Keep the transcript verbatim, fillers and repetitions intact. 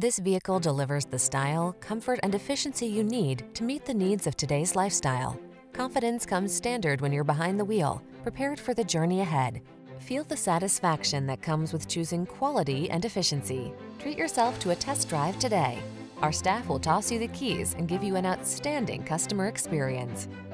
This vehicle delivers the style, comfort, and efficiency you need to meet the needs of today's lifestyle. Confidence comes standard when you're behind the wheel, prepared for the journey ahead. Feel the satisfaction that comes with choosing quality and efficiency. Treat yourself to a test drive today. Our staff will toss you the keys and give you an outstanding customer experience.